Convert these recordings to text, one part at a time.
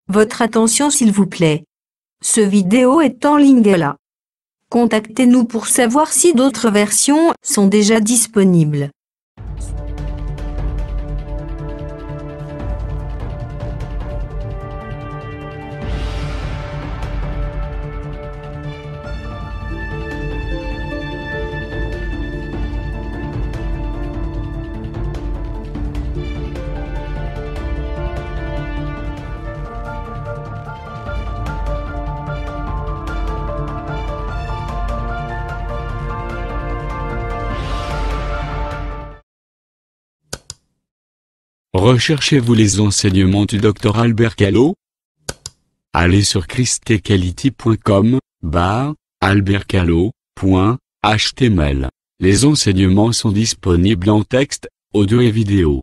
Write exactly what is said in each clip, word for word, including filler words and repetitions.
Votre attention s'il vous plaît. Ce vidéo est en Lingala. Contactez-nous pour savoir si d'autres versions sont déjà disponibles. Recherchez-vous les enseignements du docteur Albert Callot? Allez sur christ equality point com, barre, albertcallot point h t m l. Les enseignements sont disponibles en texte, audio et vidéo.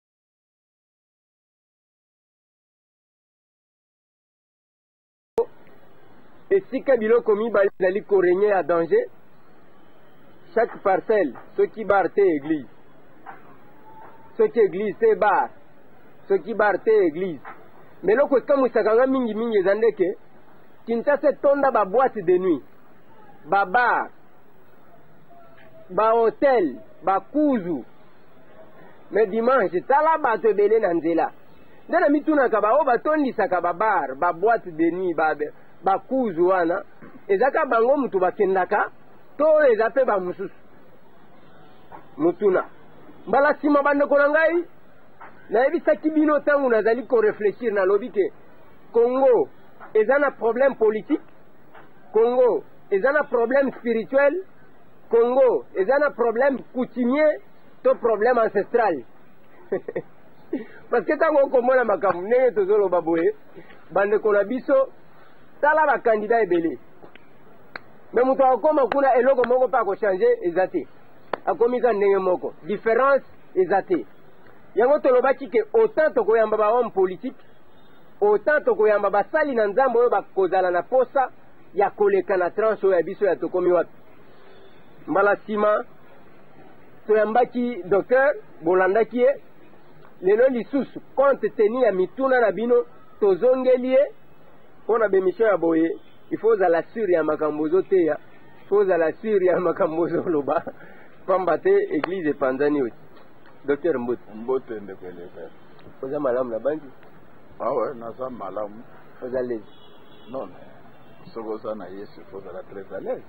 Et si Kabilo commis bazali régner à danger, chaque parcelle, ceux qui barrent église, ceux qui église c'est bar, ceux qui barrent église. Mais là, comme ça quand mingi mingi zandeke, Kinshasa tonda ba boîte de nuit, ba bar, ba hôtel, ba kuzu. Mais dimanche, tala ba te belé nanzela. Dana mituna ka ba o ba tondi saka ba bar, ba boîte de nuit, ba ba kuzu wana. Ezaka bango mutu ba kendaka, to ezape ba mususu. Mutuna. Mbala sima bande konangai. Na ebisa kibino tangu nazali ko réfléchir na lobi ke Congo ezana problème politique, Congo ezana problème spirituel, Congo ezana problème coutumier, to problème ancestral. Parce que tango komona makamu neye tozolo baboye bande kona biso tala ba candidat ebele. Mais mutu akoma kuna eloko moko pa ko changer ezate. Akomisa ndenge moko. Différence ezate. Yango tolobaki ke autant tokoyamba ba homme politique, autant tokoyamba ba sali na nzambo oyo bakozala na posa ya koleka na tranche oyo ya biso ya tokomi wapi. Mbala sima toyambaki docteur bolandaki ye lelo lisusu compte tenu ya mituna na bino tozongeli ye mpona bemission ya boye il faut ozala sur ya makambo ozoteya, il faut ozala sur ya makambo ozoloba pamba te église epanzani oti. Docteur Mbote. Mbote ndekweleka. Oza malamu na bangi? Ah ouais, naza malamu. Oza l'aise? Non, non. Soko oza na Yesu, faut ozala très à l'aise.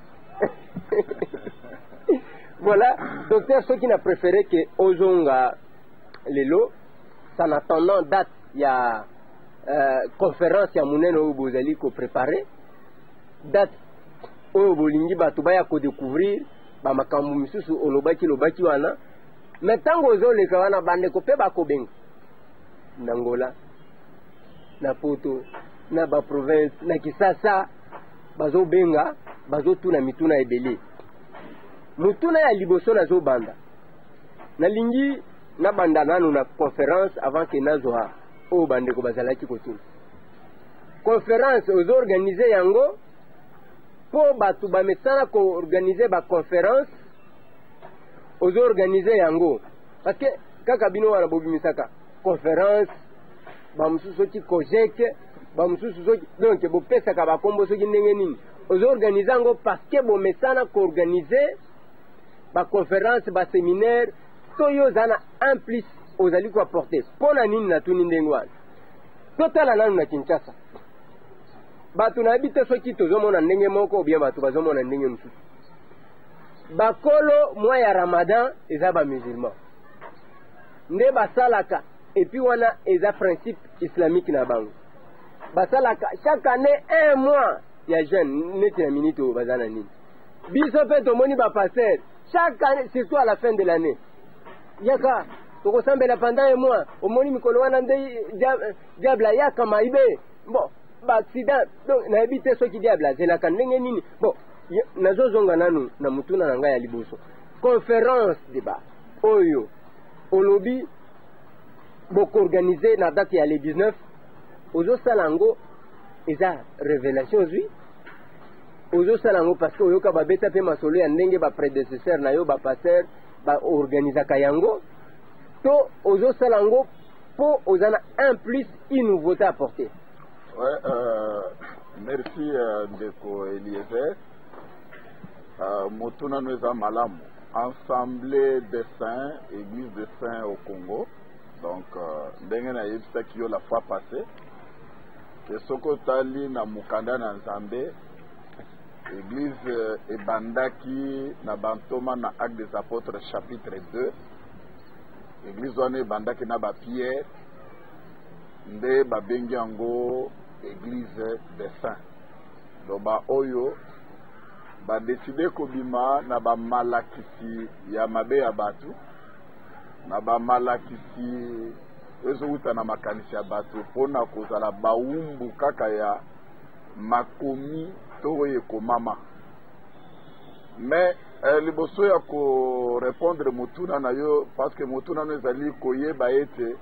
Voilà, docteur, ce qui n'a préféré que Ozonga Lelo, ça en attendant date, il y a euh, conférence ya muneno ou bozali ko préparer date oyo bolingi bato baya ko découvrir ba makambo misusu olobaki lobaki wana. Mais tant que vous les avez bande ko pe bako benga na Angola na Poto na ba province na Kisasa bazo benga bazo tuna mituna ebele mutuna ya liboso na zo banda na lingi na banda nanu na conférence avant que nazoa o bande ko bazalaki ko tuna conférence aux organiser yango po batu ba mesana ko organiser ba conférence aux organiser yango parce que kaka bino wana bobi misaka conférence ba mususu ki kojeke ba mususu soki donc bo pesa ka ba kombo soki ndenge nini aux organiser yango parce que bo mesana ko organiser ba conférence ba séminaire to yo zana en plus aux ali ko apporter pona nini na tuni ndenge wana totala nanu na Kinshasa batu na bita soki tozomona ndenge moko bien batu bazomona ndenge mususu bakolo mwa ya Ramadan eza ba musulman nde basalaka et puis wana eza principe islamique na bango basalaka chaque année un mois ya jeune neti na minute oyo bazana nini biso pe tomoni ba pasteur chaque année surtout à la fin de l'année yaka tokosambela pendant un mois omoni mikolo wana nde diable yaka maibe bon ba accident donc na ebite soki diable azelaka ndenge nini bon nazozonga nanu na mutuna na ngai ya liboso conférence débat oyo olobi boko organiser na date ya le dix-neuf ozo salango eza révélation zui ozo salango parce que oyoka babeta pe masolo ya ndenge ba prédécesseur na yo ba pasteur ba organisaka yango to ozo salango po ozana un plus une nouveauté apportée Ouais, euh, merci euh, Ndeko Eliezer. Euh, Motuna Nweza Malamu, Assemblée des Saints, Église des Saints au Congo. Donc, ndenge na yebisa kiyo la fois passée, que soko tali na mukanda na Nzambe, Église euh, ebandaki na bantoma na Actes des Apôtres chapitre deux. Église wana ebandaki na ba Pierre, nde babengi yango Église des Saints. Donc ba oyo ba décidé kobima na ba malakisi ya mabe ya batu, na ba malakisi ezouta na makanisi ya batu pona kozala baumbu kaka ya makomi to ekomama. Mais eh, liboso ya ko répondre motuna na yo, parce que motuna no ezali koyeba ete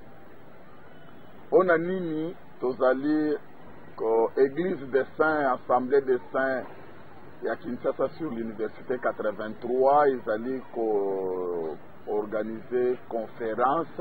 on a nini tozali ko Église des Saints, Assemblée des Saints ya Kinshasa sur l'université quatre-vingt-trois, ils allaient ko organiser conférence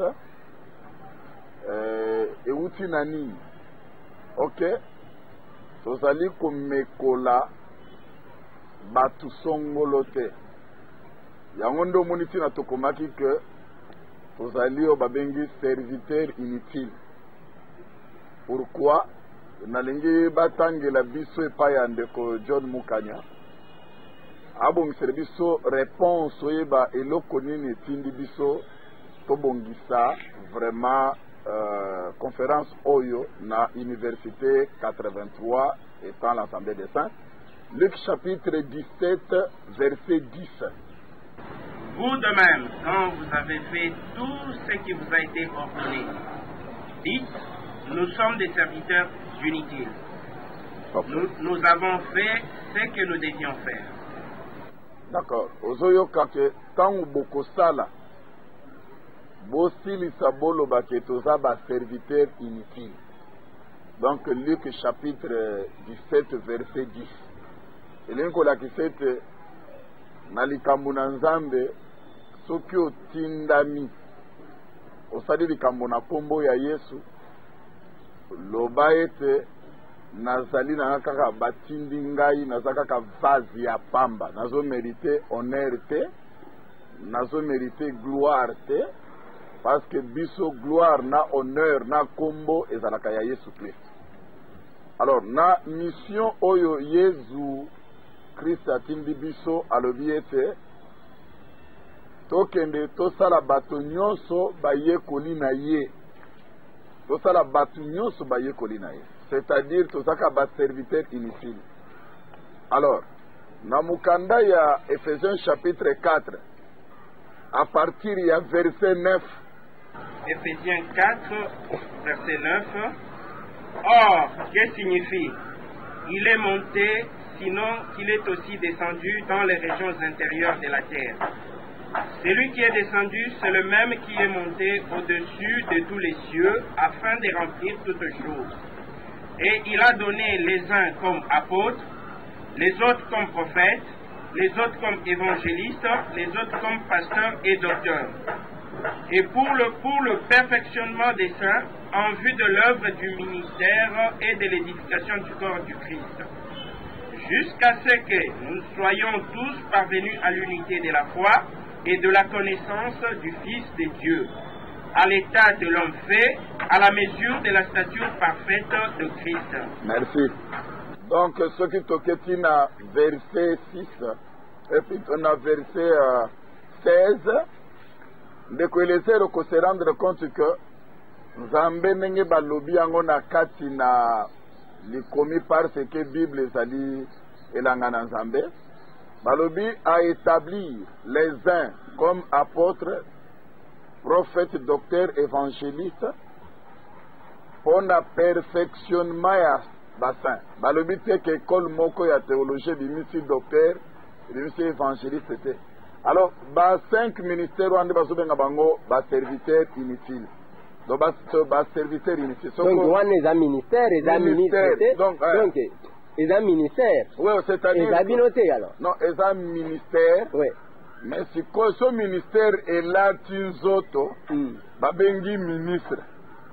euh, et outi nani. Ok, tozali ko mekola batu songolo te. Yango ndo moniti na tokomaki que tozali o babengi serviteur inutile. Pourquoi? Nalingi batangela biso epai ya ndeko John Mukanya abongisela biso réponse oyeba eloko nini etindi biso tobongisa vraiment euh, conférence oyo na université quatre-vingt-trois étant l'Assemblée des Saints. Luc chapitre dix-sept verset dix. Vous de même, quand vous avez fait tout ce qui vous a été ordonné, dites, nous sommes des serviteurs inutiles. Nous, nous avons fait ce que nous devions faire. D'accord. Ozoyoka ke tangu bokosala bosilisa boloba ke toza ba serviteur inutile. Donc Luc chapitre dix-sept verset dix. Elengo la kisete na likambo na Nzambe soki otindami osali likambo na kombo ya Yesu loba ete nazali na kaka batindi ngai naza kaka vazi ya pamba, nazo mérité honneur te, nazo mérité gloire te, parce que biso gloire na honneur na kombo ezalaka ya Yesu Christ. Alors na mission oyo Yesu Christ atindi biso alobi ete tokende tosala bato nyonso bayekoli na ye. Tosala batu nyonso bayekoli na ye, c'est-à-dire tozaka ba serviteur inutile. Alors na mukanda ya Ephésiens chapitre quatre à partir ya verset neuf. Ephésiens quatre verset neuf. Or, que signifie? Il est monté, sinon qu'il est aussi descendu dans les régions intérieures de la terre. Celui qui est descendu, c'est le même qui est monté au-dessus de tous les cieux afin de remplir toutes choses. Et il a donné les uns comme apôtres, les autres comme prophètes, les autres comme évangélistes, les autres comme pasteurs et docteurs. Et pour le, pour le perfectionnement des saints, en vue de l'œuvre du ministère et de l'édification du corps du Christ, jusqu'à ce que nous soyons tous parvenus à l'unité de la foi et de la connaissance du Fils de Dieu, à l'état de l'homme fait, à la mesure de la stature parfaite de Christ. Merci. Donc, ce qui toquait à verset six, et puis on a verset euh, seize, de que les héros se rendre compte que Nzambe nenge balobi yango na kati na likomi parce que Bible ezali elanga na Nzambe. Balobi a établi les uns comme apôtres, prophètes, docteurs, évangélistes pour le perfectionnement ya bassin. Balobi te que école moko ya théologie bimisi docteur, bimisi évangéliste te. Alors, ba cinq ministères wande bazobenga bango ba serviteurs inutiles. Donc ba ba serviteurs inutiles. Donc wana eza ministère, eza ministère. Donc donc ils ont ministère. Oui, c'est-à-dire. Ils ont noté alors. Non, ils ont ministère. Oui. Mais si ce ministère est là, Tinzoto, mm. Babengi ministre.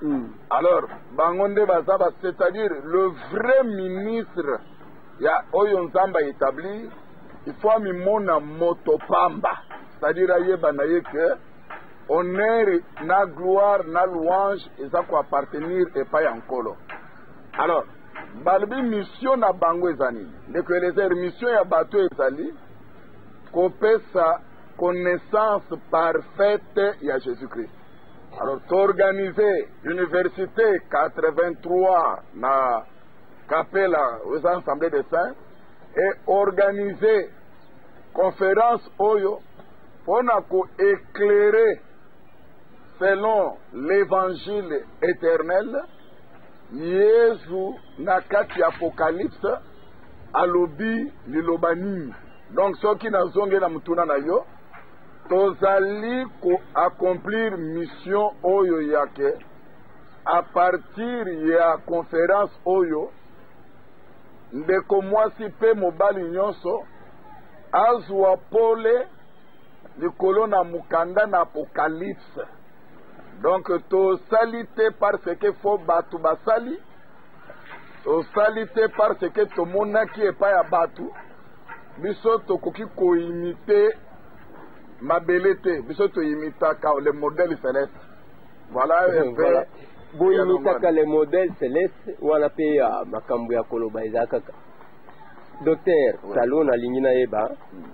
Mm. Alors, Bangonde Bazaba, c'est-à-dire le vrai ministre, il y a Oyonzamba établi, il faut mi mona motopamba, c'est-à-dire aïe que honneur, na gloire, na louange, et ça quoi appartenir et pas encore. Alors, balbi mission na bango ezani, les que les mission ya bateau ezali, copé sa connaissance parfaite ya Jésus-Christ. Alors, t'organiser l'université quatre-vingt-trois na Capella aux assemblées des saints et organiser conférence oyo pour éclairer selon l'évangile éternel Yesu nakati apocalypse alobi lilobani. Donc ceux qui n'a zonge na mutuna na yo tozali ko accomplir mission oyo yake à partir ya conférence oyo ndeko mwasi pe mobali nyonso azwa pole likolo na mukanda na apocalypse. Donc to salite parce que faut batu basali, to salite parce que to mona qui est pas ya batu biso to koki ko imiter mabelete biso to imita ka le modèle céleste. Voilà un peu bo imita ka le modèle céleste wala pe ya makambo ya koloba ezaka. Docteur Salona lingina eba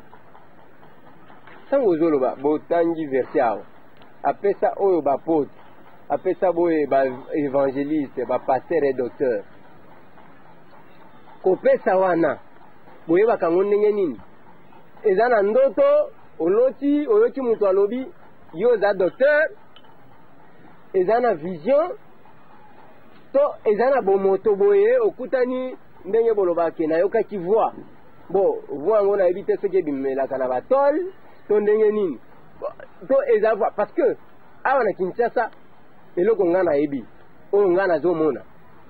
sango zoloba bo tangi verset après ça oyo ba apôtre après ça boye ba évangéliste ba pasteur et docteur ko pesa wana boye ba kangonenge nini ezana ndoto oloti oloti mutu alobi yo za docteur ezana vision to ezana bomoto boye okutani ndenge boloba ke na yoka ki voix bon voix ngona ebite seke bimela kana batol to ndenge nini to ezava parce que awa na Kinshasa eloko ngana ebi o ngana zo mona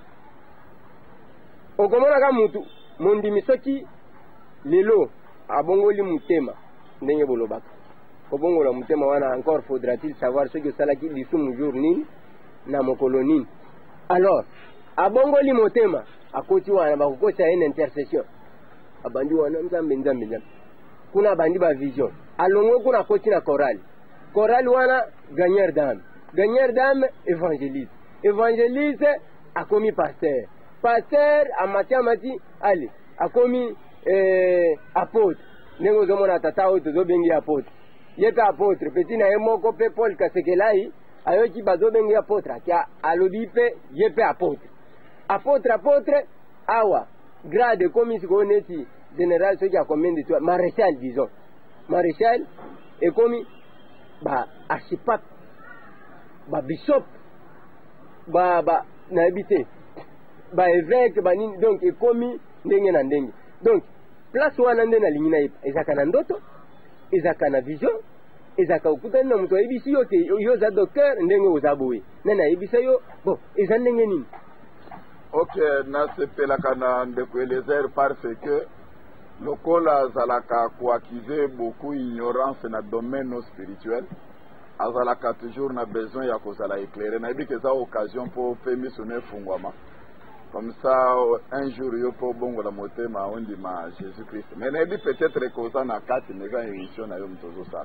okomona ka mutu mondi misoki lelo abongoli mutema ndenge bolobaka obongola mutema wana encore faudra-t-il savoir ce que salaki lisumu jour nini na mokolo nini. Alors abongoli mutema akoti wana bakokosa une intercession abandi wana nzambe nzambe nzambe kuna bandi ba vision alongo kuna koti na chorale chorale wana gagneur d'âme gagneur d'âme évangéliste évangéliste akomi pasteur pasteur amati amati ali akomi eh, apôtre nengo zomona tata oyo tozobengi apôtre yepe apôtre petit na ye moko pe Paul Kasekelai ayoki bazobengi apôtre akia alobi pe yepe apôtre apôtre apôtre awa grade komi siko neti général ce qui a combien de toi maréchal disons maréchal et commis ba archipape ba bishop ba ba na habité ba évêque ba nini donc et commis ndenge na ndenge donc place wana ndena lingina ezaka na ndoto ezaka na vision ezaka ukutani na mtu ayibisi yote yo za docteur ndenge ozabowe nana ayibisa yo bon eza ndenge nini. Ok, na sepelaka na ndeko Eliezer parce que lokola azalaka koaccuser beaucoup ignorance na domaine spirituel azalaka toujours na besoin ya kozala éclairé na yebi eza occasion pour pe miso na efungwama comme ça un jour yo po bongola motema ondima Jésus Christ mais na yebi peut-être koza na kati meza émission na yo mtozosala.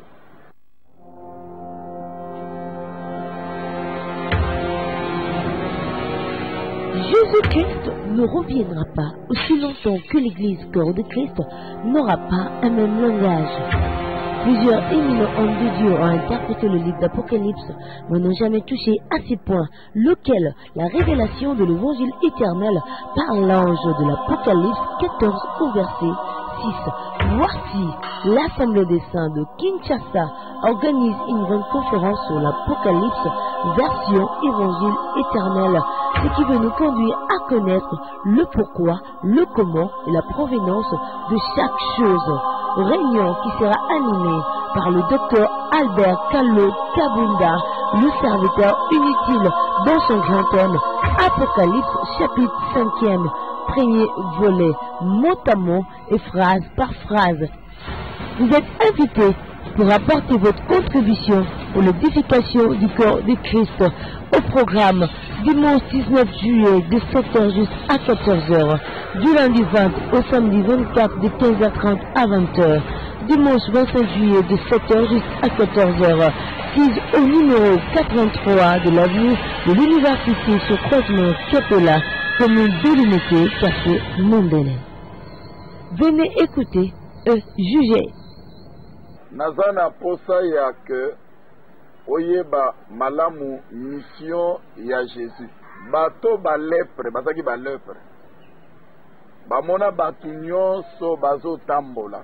Jésus-Christ ne reviendra pas aussi longtemps que l'Église corps de Christ n'aura pas un même langage. Plusieurs éminents hommes de Dieu ont interprété le livre d'Apocalypse, mais n'ont jamais touché à ces points, lequel la révélation de l'évangile éternel par l'ange de l'Apocalypse quatorze au verset six. Voici, l'Assemblée des Saints de Kinshasa organise une grande conférence sur l'Apocalypse, version évangile éternel, ce qui veut nous conduire à connaître le pourquoi, le comment et la provenance de chaque chose. Réunion qui sera animée par le docteur Albert Kalo Kabunda, le serviteur inutile dans son grand thème Apocalypse chapitre cinquième, premier volet, mot à mot et phrase par phrase. Vous êtes invités pour apporter votre contribution pour l'édification du corps de Christ. Au programme, dimanche dix-neuf juillet de sept heures jusqu'à quatorze heures, du lundi vingt au samedi vingt-quatre de quinze heures trente à vingt heures, dimanche vingt-cinq juillet de sept heures jusqu'à quatorze heures, sise au numéro quatre-vingt-trois de l'avenue de l'Université sur croisement Capella, commune délimitée, café Mondele. Venez écouter et juger. Nazana posa ya que oyeba malamu mission ya Jésus. Bato ba lepre, bazaki ba lepre. Bamona batu nyonso bazo tambola.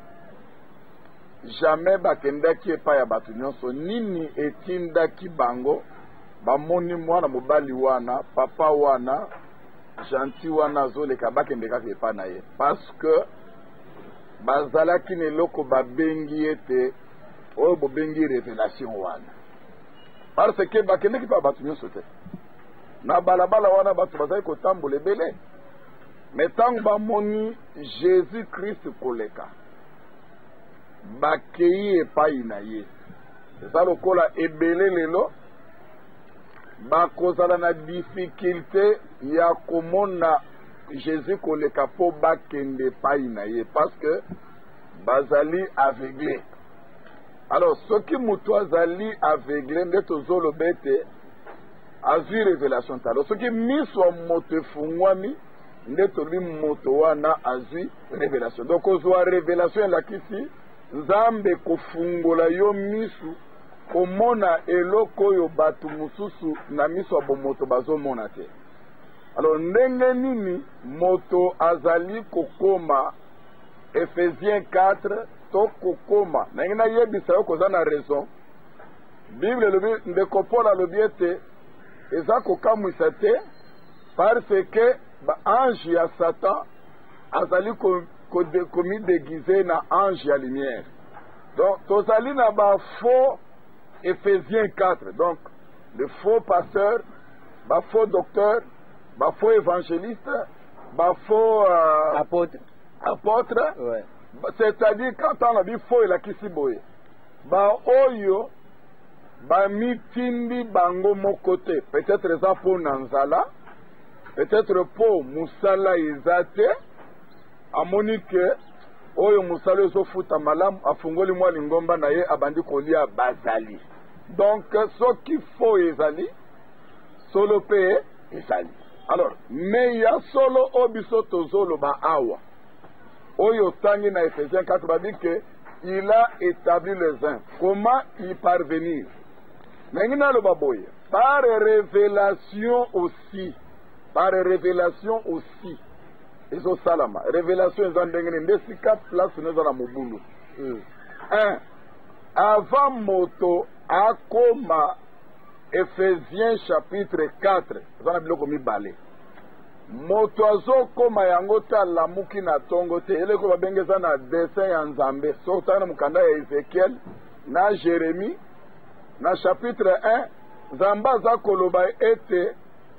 Jamais bakendaki epa ya batu nyonso nini etindaki bango bamoni mwana mobali wana papa wana gentil wana azoleka bakendekaki epa na ye parce que bazalaki neloko babengi ete oyo bobengi révélation wana parce que bakendeki pa batu nyonso te na balabala wana bato bazali kotambola ebele mais ntango bamoni Jésus Christ koleka bakei epai na ye eza lokola ebele lelo bakozala na difficulté ya komona Jésus koleka po bakende epai na ye parce que bazali aveuglé. Alors soki mutu azali aveuglé nde tozoloba ete azwi révélation talo soki miso ya moto efungwami nde tolobi moto wana azwi révélation. Donc ozwa révélation elakisi Nzambe kofungola yo misu komona eloko oyo batu mususu na miso ya bomoto bazomona te. Alors ndenge nini moto azali kokoma Ephésiens quatre to kokoma ndenge nayebisa yo koza na raison. Bible elobi ndeko Paul alobi ete eza kokamwisa te parce que ba ange ya Satan azali ko commis déguisé na ange ya lumière. Donc tozali na ba faux Ephésiens quatre. Donc le faux pasteur, ba faux docteur, ba faux évangéliste, ba faux euh, apôtre. Apôtre. Ouais. C'est-à-dire quand on a dit faux la kisiboye. Ba oyo ba mitindi bango mokote. Peut-être ça pour nanzala, peut-être pour musala izate. Amoni ke oyo musalo ezofuta malamu afungoli mwa lingomba na ye abandi kolia bazali. Donc soki fo ezali solo pe ezali. Alors mais ya solo obiso tozolo ba awa oyo tangi na Ephésiens quatre ba dit que il a établi les uns. Comment y parvenir? Nengina lo baboye par révélation aussi, par révélation aussi. Ezo salama révélation eza ndenge nde sika place neza na mobulu. un avant moto akoma Ephésiens chapitre quatre eza na biloko mibale moto azokoma yango te alamuki na tongo te eleko babenge eza na dessin ya Nzambe soki tanga na mokanda ya Ezekiel na Jérémie na chapitre un Nzambe aza koloba ete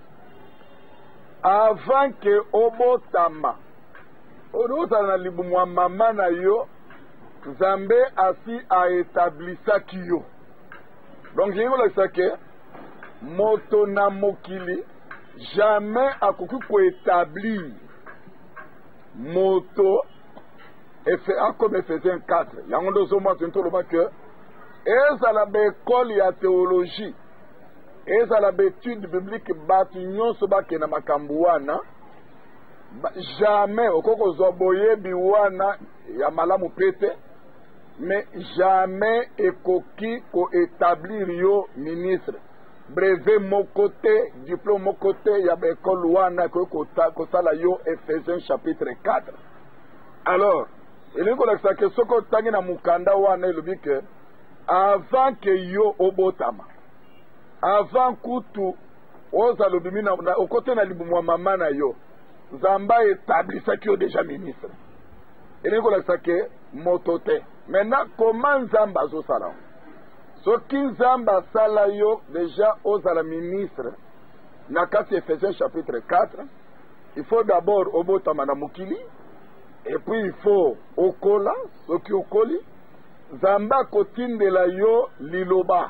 avant que obotama ozala na libumu ya mama na yo Nzambe asi aétablisaki yo. Donc j'ai kolakisa ke moto na mokili jamais akoki koétablir moto efe comme Ephésiens quatre yango nde ozomona toloba ke ezala baekole ya théologie ezala baétude biblique batu nyonso bakenda makambo wana jamais okoki kozwa boyebi wana ya malamu pete mais jamais ekoki koétablir yo ministre brevet moko te diplôme moko te ya baekole wana ekoki kosala yo Ephésiens chapitre quatre. Alors elingi kolakisa ke soki otangi na mokanda wana elobi ke avant ke yo obotama avant kutu ozala obimi okote na libumu ya mama na yo Nzambe établisaki yo déjà ministre. Elingi kolakisa ke moto te. Maintenant comment Nzambe azosala soki Nzambe asala yo déjà ozala ministre na kati Ephésiens chapitre quatre, il faut d'abord obotama na mokili et puis il faut okola soki okoli Nzambe akotindela yo liloba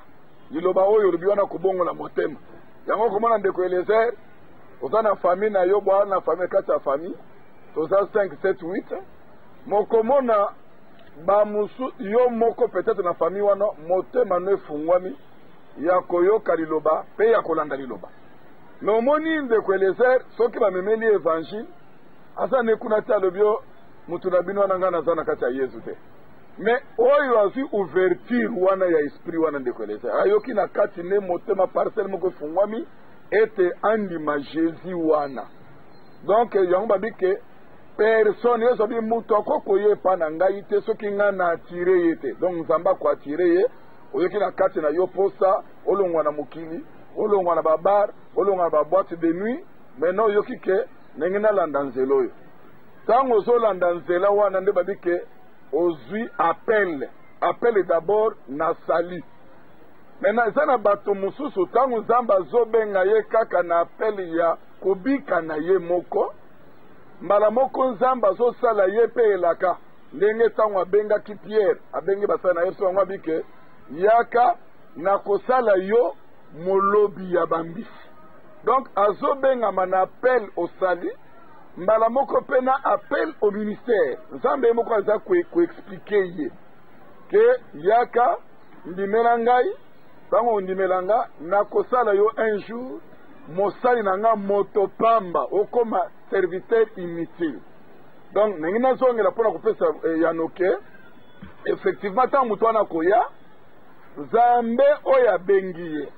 liloba oyo lobi wana kobongola motema yango komona ndeko Eliezer oza na famille na yo bwa na famille kati ya famille toza cinq sept huit mokomona ba musu yo moko peut-être na famille wana motema no efungwami ya koyoka liloba pe ya kolanda liloba mais omoni ndeko Eliezer soki bamemeli évangile asa nekuna ti alobio mutu na bino wana nga naza na kati ya Yesu te mais oyo azwi ouverture wana ya esprit wana ndeko Eliezer ayoki na kati ne motema parcelle moko efungwami ete andima Jésus wana donc yango babi ke personne yo sobi mutu akoko ye pa na ngai te soki nga na atire ye te donc nzambe ako atire ye oyoki na kati na yo posa olongwa na mokili olongwa na babar olongwa na baboîte de nuit maintenant oyoki ke ndenge nalanda nzela oyo ntango ozolanda nzela wana nde babi ke ozwi appel appel d'abord na sali maintenant eza na bato mosusu ntango nzambe azobenga ye kaka na appel ya kobika na ye moko mbala moko nzambe azosala ye mpe elaka ndenge ntango abengaki Pierre abengi basala na ye so yango abike yaka na kosala yo molobi ya bambisi donc azobengama na appel osali mbala moko mpe na appel au ministère nzambe ye moko aza koexplike ye ke yaka ndimela ngai ntango ondimela nga na kosala yo un jour mosali na nga moto pamba okoma serviteur inutile donc ndenge nazongela mpona kopesa yano ke effectivement ntango moto wana koya nzambe oyo abengi ye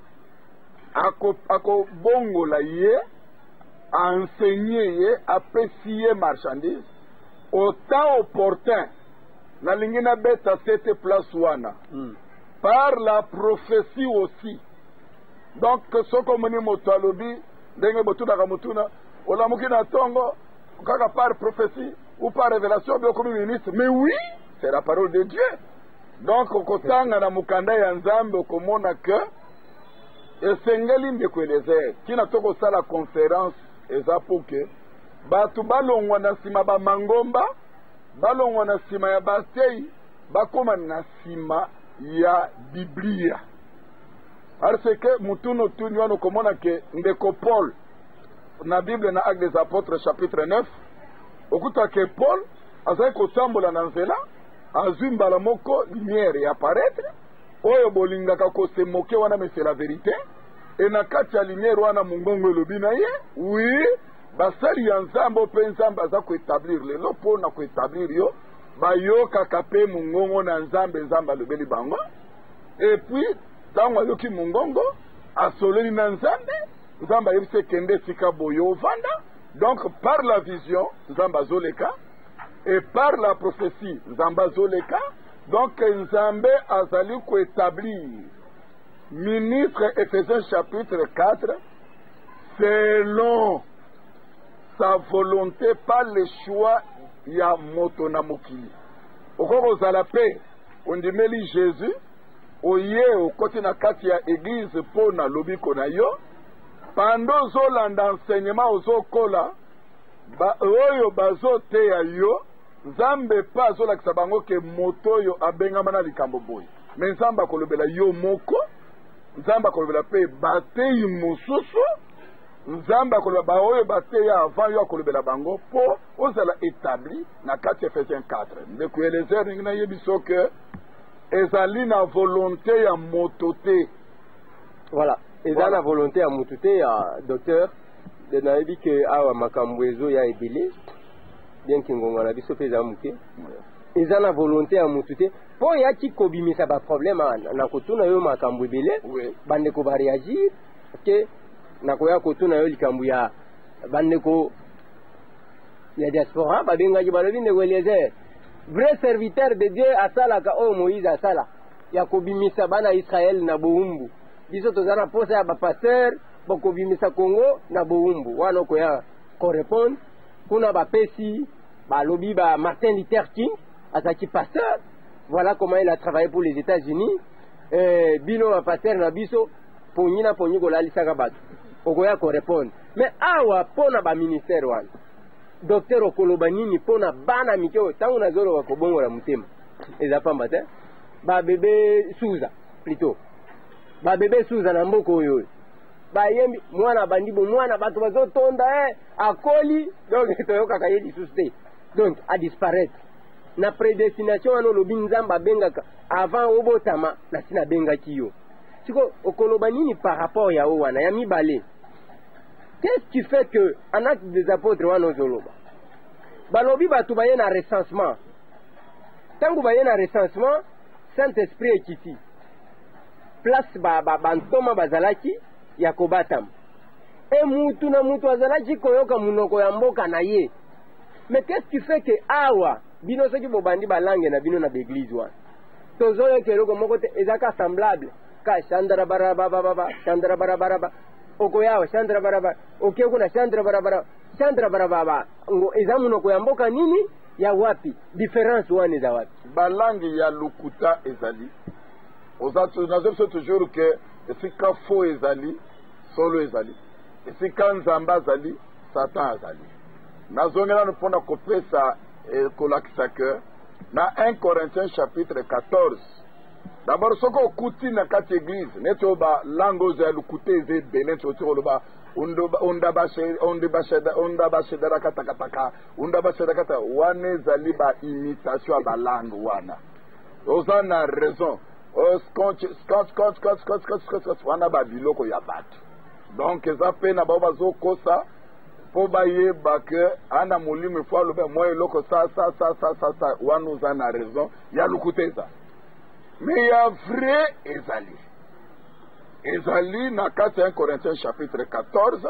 akobongola ye enseigner ye apesi ye marchandise au temps opportun nalingi nabeta cette place wana mm. par la prophétie aussi donc soko omoni moto alobi ndenge botunaka motuna olamuki na tongo kaka par prophétie ou par révélation biokomi ministre mais oui c'est la parole de Dieu donc okotanga na mukanda ya nzambe okomona ke esengeli ndeko Eliezer tina tokosala conférence eza poke bato balongwa na nsima bamangomba balongwa na nsima ya batei bakoma na nsima ya biblia parce que mutuno tuni wana okomona ke ndeko Paul na bible na Actes des Apôtres chapitre neuf okuta ke Paul azali kotambola na nzela azwi mbala moko lumière ya paraître oyo bolingaka kosemoke wana mais c'est la vérité et na kati ya lumière wana mongongo elobi na ye oui basali ya nzambe mpe nzambe aza koétablir lelo mpona koétablir yo bayokaka mpe mongongo na nzambe nzambe alobeli bango et puis ntango ayoki mongongo asololi na nzambe nzambe ayebisi ekende esika boye ovanda donc par la vision nzambe azoleka et par la prophétie nzambe azoleka donc nzambe azali koétablir ministre Ephésiens chapitre quatre selon sa volonté par le choix ya moto na mokili okoko ozala pe ondimeli Jésus oye okoti na kati ya église mpo na lobiko na yo pando ozolanda enseignement ozokola ba oyo bazoteya yo nzambe pa azolakisa bango ke moto oyo abengama na likambo boye me nzambe akolobela yo moko nzambe akolobela mpe bateyi mosusu nzambe akoloba baoyo bateya avant yo akolobela bango mpo ozala établi na kati ya Ephésiens quatre ndeko Eliezer ningi nayebi so ke ezali na volonté ya moto te voilà eza na volonté ya moto te ya docteur nayebi ke awa makambo ezo ya ebele bien ke ngongo na biso mpe eza moke eza na volonté ya motu te mpo eyaki kobimisa baproblème na kotuna yo makambo ebele bandeko bareagir ke nakoya kotuna yo likambo ya bandeko ya diaspora babengaki balobi ndeko Eliezer vrai serviteur de Dieu asalaka oyo Moïse asala ya kobimisa bana Israel na bowumbu biso toza na posa ya bapaster bakobimisa Congo na bowumbu wana okoya korepondre kuna bapesi balobi ba Martin Luther King azaki pasteur voilà comment il a travaillé pour les États-Unis euh, bino bapaster na biso ponyi na ponyi kolalisaka bato okoya korepondre mais awa pona ba ministère wana docteur okoloba nini pona bana mike oyo ntango nazoloba kobongola motema eza pamba te babebe suza plutôt babebe suza na mboka oyo bayembi mwana bandibo mwana bato bazotonda eh akoli donc toyokaka ye lisusu te donc a disparaître na prédestination wana olobi nzambe abengaka avant obotama na si nabengaki yo siko okoloba nini par rapport ya o wana ya mibale. Qu'est-ce qui fait que en acte des apôtres wana ozoloba balobi bato baye na recensement tangu baye na recensement Saint-Esprit ekiti place ba ba bantoma bazalaki ya kobatama e mutu na mutu azalaki koyoka munoko ya mboka na ye. Mais qu'est-ce qui fait que awa bino soki bobandi balangue na bino na l'église wana tozoyo keloko moko te ezaka semblable ka chandra baraba baba chandra baraba okoyawa chandra baraba okeko na chandra baraba chandra baraba ngo ezamunoko ya mboka nini ya wapi différence wana za wapi balangue ya lukuta ezali ozatu nazo toujours que esika faux ezali solo ezali esika nzamba ezali satan ezali nazongela nopona kopesa eh, kolakisa que na un Corinthiens chapitre quatorze d'abord soko okuti na kati église neto ba langue za lukuta eze belen totiro ba onda bashe onda bashe onda bashe daraka takataka onda bashe dakata wana ezali ba imitation ba langue wana ozana raison o scotch scotch scotch scotch scotch scotch wana ba biloko ya bato donc eza pe na ba bazokosa po bayeba ke ana molimo fo alobe moi eloko sa sa sa sa sa sa wana ozana raison ya lukuteza mais ya vrai ezali ezali na kati ya un Corinthiens chapitre quatorze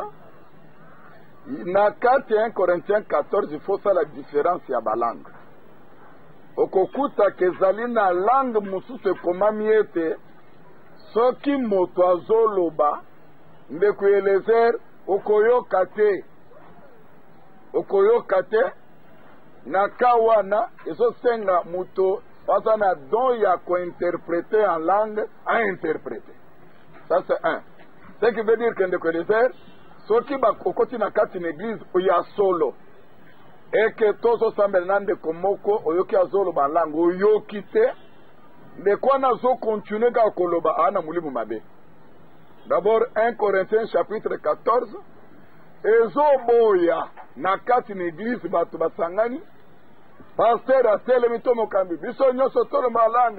na kati ya un Corinthiens quatorze il faut ça la différence ya balangue okokuta kezali na langue mosusu ekomami ete soki moto azoloba ndeko Eliezer okoyoka te okoyoka te na ka wana ezosenga moto aza na don ya kointerpréter en langue à interpréter. Ça c'est un. Ce qui veut dire que ndeko Eliezer soki bakokoti na kati na église oya solo eke tozosambela na ndeko moko oyoki azoloba langue oyoki te ndeko wana azokontinue kaka koloba ana molimo mabe. D'abord un Corinthiens chapitre quatorze ezoboya na kati na église bato basangani pasteur atelemi to mokambi biso nyonso toloba langue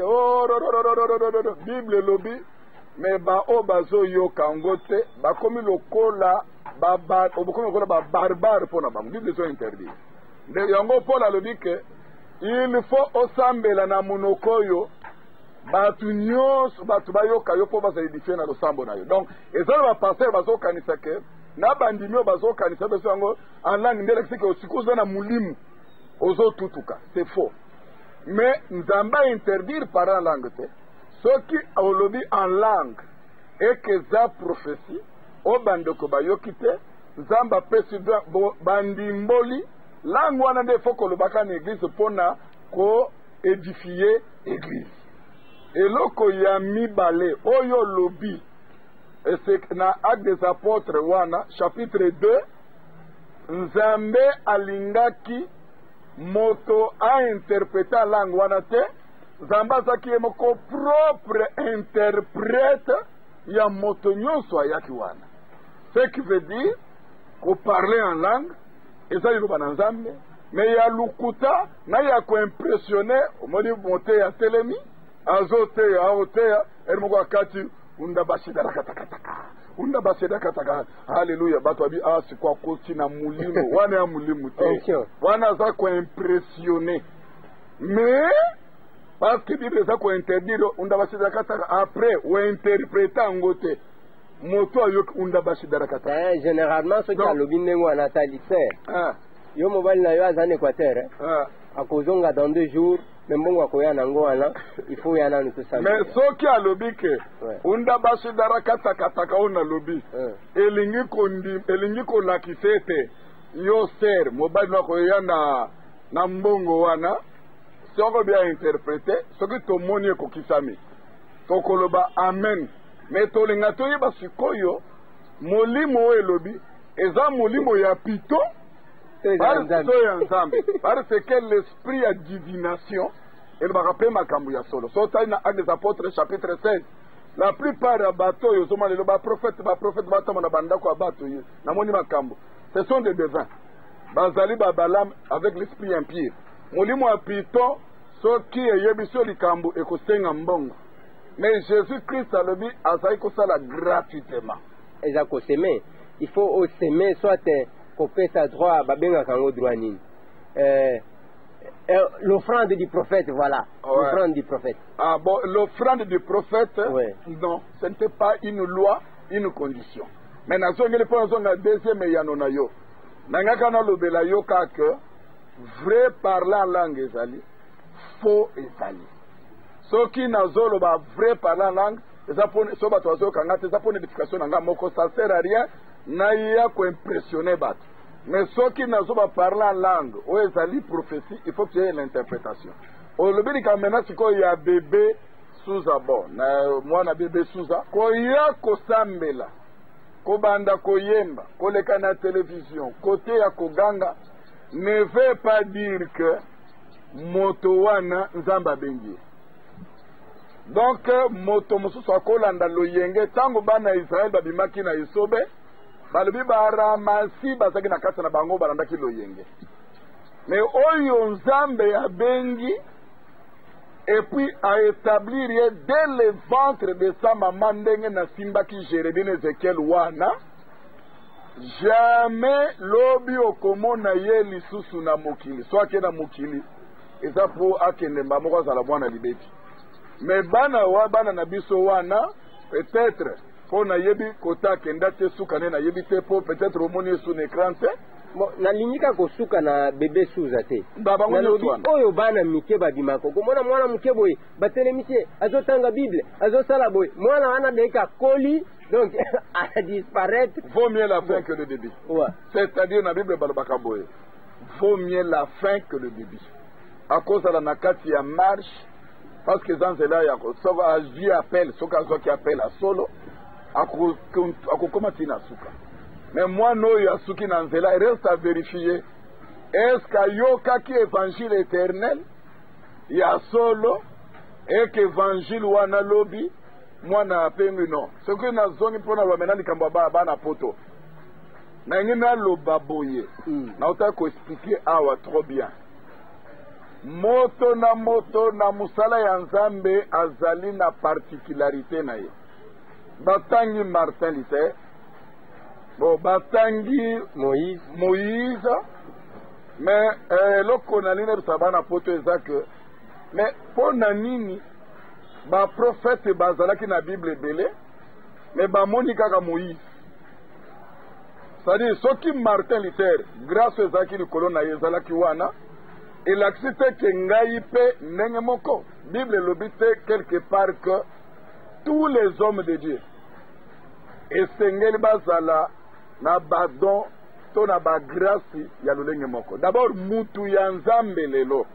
oh bible elobi me bao bazoyoka yango te bakomi lokola bakomi lokola babarbare mpona bango bible ezo interdire nde yango paul alobi ke il faut osambela na monoko oyo bato nyonso bato bayoka yo mpo bazaedifie na losambo na yo donc ezala bapaster bazokanisa ke na bandimi oyo bazokanisa beso yango en langue nde elekisi ke osika oza na mulimu ozotutuka c'est faux mais nzambe interdire par en langue te soki olobi en langue ekeza prophétie o bandeko bayoki te nzambe apesi bandimboli langue wana nde fo kolobaka na église mpona koedifie église eloko ya mibale oyo lobi na acte des apôtres wana chapitre deux nzambe alingaki moto a interprété langue wana te nzambe azaki ye moko propre interprète ya moto nyonso ayaki wana ce qui veut dire koparle en langue eza liloba na nzambe me ya lukuta na ya koimpressionne omoni mote ya telemi azoteya aoteya eri moko akati unda basidarakataka unda basidarakataka haleluya bato abi asi kwa koti na mulimo wana ya mulimu te wana aza koimpressionne mais parce que bible eza kointerdire unda basidarakataka après ointerprete yango te moto ayoki unda basidarakataka eh, généralement soki alobi ndenge wana atali ser yo mobali na yo aza na équateur akozonga dans deux jours mais mbongo akoya nango wana il faut yana nanu tosambela mais soki alobi ke unda basidara katakataka ona lobi elingi kondi elingi kolakisa ete yo ser mobali nakoya na na mbongo wana soko bia interpréter soki tomoni ekokisami tokoloba amen mais tolinga toyeba sikoyo molimo oyo elobi eza molimo ya pito parce que l'esprit a divination et le rappelle makambu ya solo so tali na acte des apôtres chapitre seize La plupart des bateaux, ils ont les prophètes, les prophètes, ce sont des devins. Bazali Babalam avec l'esprit impie. Molimo a Python, ce qui est Yebiso Likambo et Kostenga Mbongo. Mais Jésus-Christ a le dit, Azaï Kosala gratuitement. Et à s'aimer, il faut s'aimer, soit qu'on fait sa droit, Babenga Kango Douanine. L'offrande du prophète, voilà. Ouais. L'offrande du prophète. Ah bon, l'offrande du prophète, ouais. Non, ce n'était pas une loi, une condition. Mais nous avons le deuxième yanonayo. Nous avons le que vrai parlant langue ezali, faux ezali. Ce qui n'a pas vrai parlant langue, ça pour une édification, ça sert à rien, n'a pas impressionner bat. Mais ceux qui n'ont pas parlé en langue, ou ezali prophétie, il faut qu'il y ait l'interprétation. Au lieu de maintenant, il y a bébé sous abord, moi na bébé sous abord, il y a kosambela, kobanda koyemba, koleka na télévision, côté ya koganga, ne veut pas dire que moto wana nzamba bengi. Donc moto mususu akolanda loyenge, tango bana Israël babimaki na isobe, balobi baramasi bazaki na kati na bango balandaki loyenge. Mais oyo nzambe abengi et puis à établir dès le ventre de sa maman ndenge na simbaki Jérémie Ézéchiel wana, jamais lobi okomona ye lisusu na mokili soit ke na mokili eza po akende mbamoko azala mwana libeti. Mais bana wa bana na biso wana peut-être po na yebi kota kenda te suka ne na yebi te po peut-être omoni sur l'écran te bon na linika ko suka na bébé suza te baba ngoni twana oyo bana mike badimako komona mwana mike boy batele mike azotanga bible azosala boy mwana wana deka koli donc à disparaître. Vaut mieux la fin que le début. Ouais. C'est-à-dire na bible balabaka boy vaut mieux la fin que le début à cause de la nakati ya marche. Parce que dans cela, il y a un vie appel, ce qui appelle à solo, à comment tu n'as souka. Mais moi, non, il y a ce qui n'en cela, il reste à vérifier. Est-ce qu'il y a qui évangile éternel, il y a solo, et qu'évangile ou un lobby, moi, n'a pas eu non. Ce que nous avons zone pour nous amener les kambaba bana poto. N'a rien le baboye. N'a pas expliqué ah trop bien. Moto na moto na musala ya nzambe azali na particularité na ye. Batangi Martin Luther, bon batangi Moïse, Moïse, mais euh, loko na line sabana poto ezake. Mais pour na nini ba prophète bazalaki na Bible belé, mais ba moni kaka Moïse. C'est-à-dire ce qui Martin Luther grâce à zaki le colon na yezalaki wana il a accepté que Ngaïpe Nengemoko. Bible l'obité quelque part que tous les hommes de Dieu et Sengel Bazala na badon to na ba grâce ya Nengemoko. D'abord mutu ya nzambe lelo.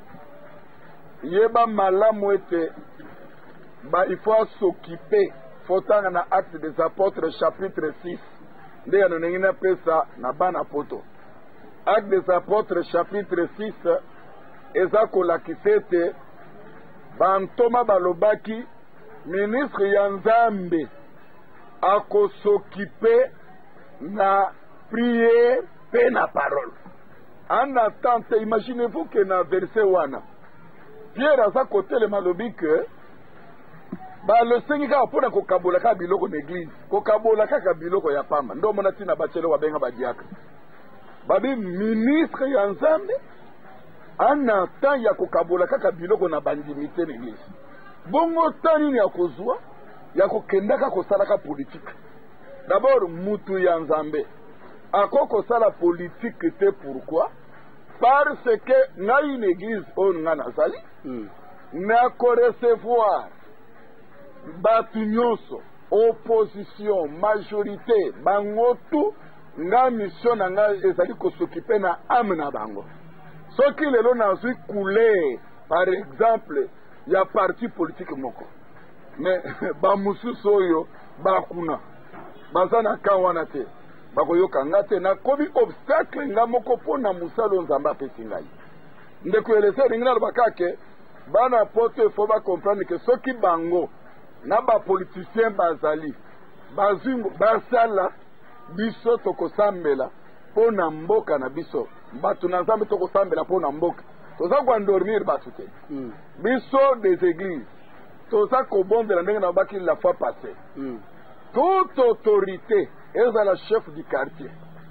Yeba malamu ete ba il faut s'occuper. Faut tanga na Actes des Apôtres chapitre six. Ndeya no nengina pesa na bana poto. Actes des Apôtres chapitre six ezako la kisete bantoma balobaki ministre ya nzambe ako s'occuper na prière pe na parole en attente. Imaginez-vous que na verset wana Pierre aza kotele malobi que ba le sengika pona ko kabola ka biloko na église ko kabola kaka biloko ya pamba ndo mona tina bachele wa benga badiaka babi ministre ya nzambe ana temps ya kokabola kaka biloko na bandimité l'église bongo tani ya kozwa ya kokendaka kosalaka politique. D'abord mutu ya nzambe akoko sala politique te pourquoi parce que na une église on nga nazali mm. na ko recevoir batu nyonso opposition majorité bango tout nga mission na nga ezali ko s'occuper na âme na bango. Ce qui lelo nazui couler par exemple ya parti politique moko mais ba mususu oyo bakuna bazana kawana te bakoyoka ngate na kobi obstacle nga moko pona musalo nzamba pesi ngai ndeko elese ringina lobakake bana poto faut ba comprendre que ce qui bango na bapoliticien bazali bazungu basala biso tokosambela mpo na mboka na biso bato na nzambe tokosambela mpo na mboka toza koendormir bato te mm. biso des églises toza kobondela ndenge na babaki la fois passée mm. toute autorité ezala chef du quartier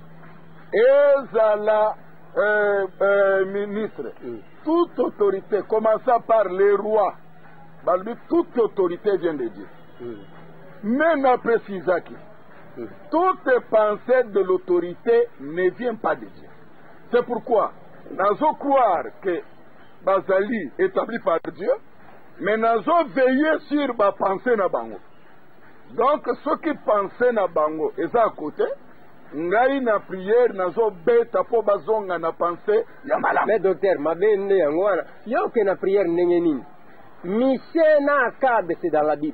ezala euh, euh, ministre mm. toute autorité commençant par les rois balobi toute autorité vient de Dieu mm. même après Isaki mm. toute pensée de l'autorité ne vient pas de Dieu. C'est pourquoi nazo croire que bazali établi par Dieu mais nazo veiller sur ba pensée na bango. Donc ceux qui pensaient na bango eza à côté ngai na prière nazo beta po bazonga na pensée ya malamu. Mais docteur mabende yango wana yo ke na prière ndenge nini Michel na akabe c'est dans la Bible.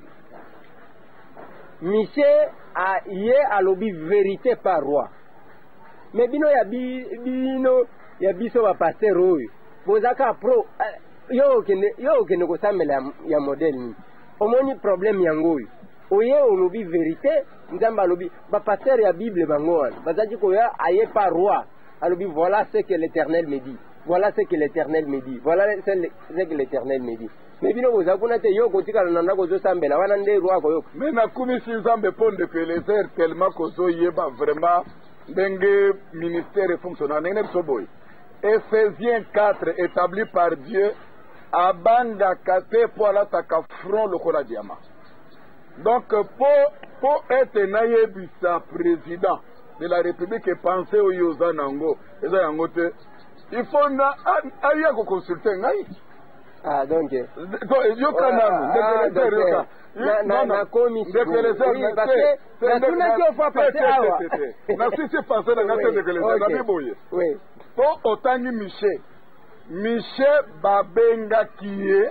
Michel a yé a lobi vérité par roi. Mais bino ya bi bino ya biso ba pasteur oyo bozaka pro yo kende yo kende ko samela ya modèle ni omoni problème yango oyo oye olobi vérité nzamba lobi ba pasteur ya Bible bango wana bazaji ko ya aye par roi alobi voilà ce que l'Éternel me dit, voilà ce que l'Éternel me dit, voilà ce que l'Éternel me dit. Mais bino bozakuna te yo kotika na ndako zo sambela wana nde roi ko yo mais na kumi si nzambe ponde que les airs tellement ko zo yeba vraiment ndenge ministère et fonctionnaire ndenge biso boy. Ephésiens quatre établi par Dieu abanga kate pour la taka front le kola diamant. Donc pour pour être naïbisa président de la République et penser au Yozanango eza yango te il faut na aya ko consulter ngai. Ah donc yo kana ndekelezer na na na commission ndekelezer oui parce que na tuna ki ofa passer awa na sisi passer na ngate ndekelezer na biboye oui po otangi Michel Michel babenga kiye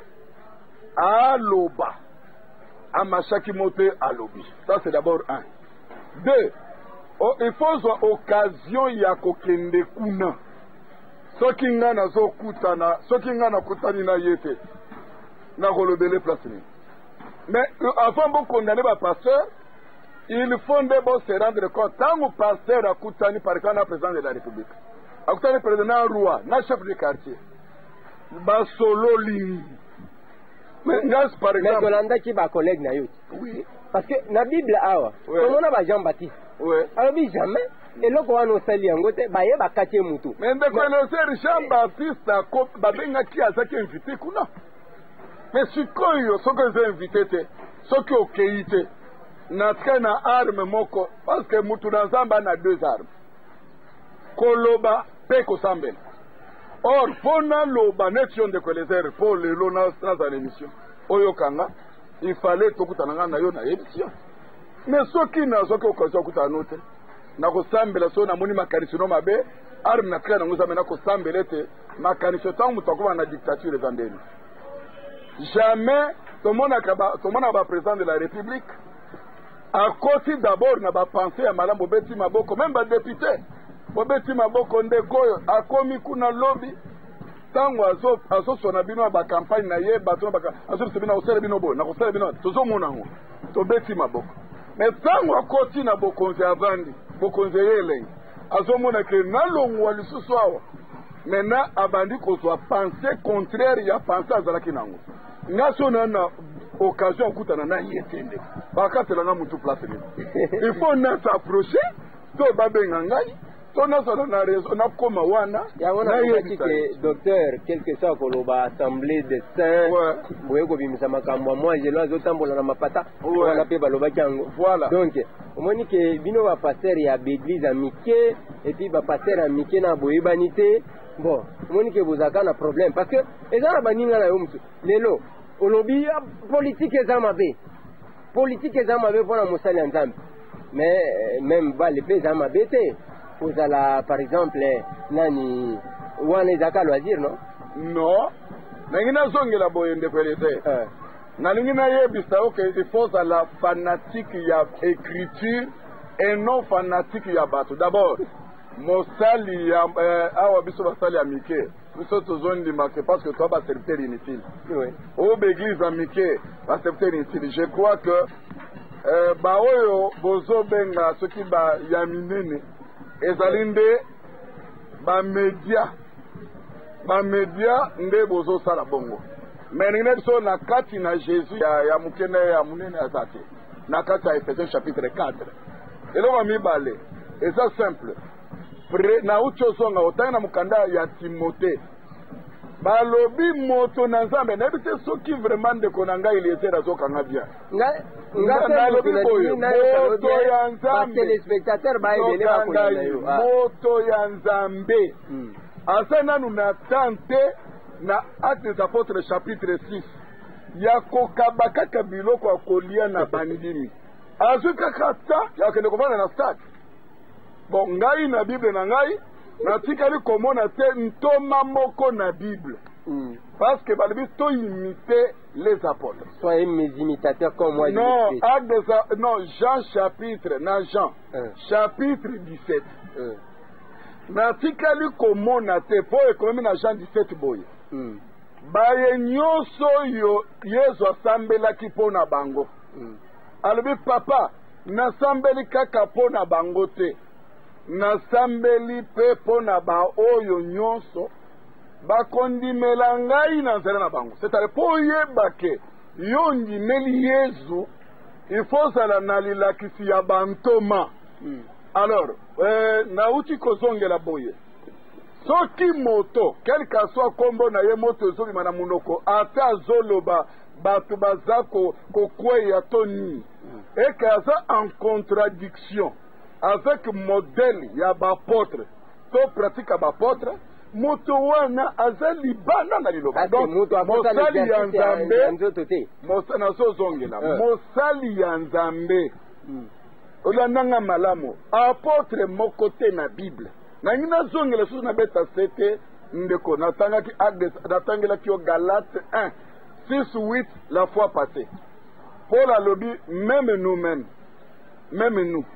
aloba amashaki mote alobi. Ça c'est d'abord un. Deux, oh, il faut avoir occasion ya kokende kuna soki nga nazo kutana soki nga na kutani na yete na kolobele place ni. Mais avant de condamner ba pasteur, il faut d'abord se rendre compte tant que pasteur a kutani par exemple le président de la République, a kutani président roi, na chef de quartier, ba solo lingi. Mais ngas par exemple, mais Yolanda qui ba collègue na yo. Oui. Parce que na Bible awa, comment on a Jean-Baptiste. Oui. Alors bi jamais et loko wana osali yango te ba ye ba katie mutu. Mais de connaître Jean-Baptiste ko ba benga ki azaki invité kuna. Mais sikoyo soko ze invité te, soko okeite. Na tena arme moko parce que mutu na nzamba na deux armes. Koloba pe ko sambela. Or pona loba nation de colézer pour le lona dans une émission. Oyo kanga il fallait tokutana na yo na émission. Mais ceux qui n'a pas occasion de noter, na kosambela so na moni makanisi no mabe, arme na kana nguza mena kosambela te, makanisi tangu mutakuwa na dictature zandeni. Jamais tout le monde a tout le monde a président de la République. À côté d'abord na ba penser à madame Bobeti Maboko, même ba député. Bobeti Maboko ndegoyo akomi kuna lobby. Tango azo azo sona bino ba campagne na ye bato ba azo sebina osele bino bo na kosele bino tozo mona ngo. To Beti Maboko. Mais tango akoti na bokonzi avandi bokonzi yele azomona ke nalongwa lisusu awa mena abandi kozwa pensée contraire ya pensée azalaki nango ngaso na na occasion kutana na yetende bakatela na mutu place ni il faut na s'approcher to babenga ngai to na sala na raison na koma wana ya wana kati ke docteur quelque soit koloba assemblée de saints boye ko bimisa makambo moi je loazo tambola na mapata wala pe baloba kango voilà donc omoni ke bino ba pasteur ya l'église amitié et puis ba pasteur amitié na boye banité bon omoni ke bozaka na problème parce que ezana baninga na yo mutu lelo olobi politique ezama be politique ezama be pona mosali ya nzambe mais même ba le pe ezama be te ozala par exemple nani wana ezaka loisir non non nangina zongela boye ndekwelete eh nalingi na yebisa oke il faut la fanatique ya écriture et non fanatique ya bato. D'abord mosali ya eh, awa biso basali ya mike biso tozondimaka parce que toi baserviteur inutile oyo baeglise amike baserviteur inutile. Je crois que euh, baoyo bozobenga soki ba ya minene ezali nde bamedia bamedia nde bozosala bongo. Mais ningine biso na kati na Jésus ya, ya mukene ya munene aza te na kati ya Ephésiens chapitre quatre eloko mibale eza simple. Pre, na uti ozonga otanga na mukanda ya Timote balobi moto na Nzambe nayebi te soki vraiment ndeko na ngai Eliezer azokanga bien nalobi boyo moto ya Nzambe moto ya Nzambe asa nanu na tante na Actes des Apôtres chapitre six ya kokaba kaka biloko ya kolia na bandimi azwi kaka ta ya kende kovanda na stade. Bon, ngai na Bible na ngai natikali komona te ntoma moko na Bible mm. Parce que balobi to imiter les apôtres. Soyez mes imitateurs comme moi. Non, des, non, Jean chapitre na Jean mm. chapitre dix-sept mm. natikali komona te po ekomi na Jean dix-sept boye mm. baye nyonso yo Yesu asambelaki mpo na bango mm. alobi papa nasambeli kaka mpo na bango te nasambeli mpe mpo na baoyo nyonso bakondimela ngai na nzela na bango. C'est-à-dire mpo oyeba ke yo ndimeli Yesu ifo ozala na lilakisi ya bantoma mm. Alors eh, nauti kozongela boye soki moto kelka soit kombo na ye moto ezobima na munoko ate azoloba bato baza kokweya to nini mm. eke aza en contradiction avec modèle ya bapôtre to pratique ya bapôtre moto wana aza libanda na liloba. Donc mosali ya Nzambe nazozongela mosali ya Nzambe olandanga malamu apôtre moko te na Bible nangi nazongela susu na beta sete ndeko natangaki natangelaki yo Galate un six huit la fois passée. Paul alobi même nous-mêmes même nous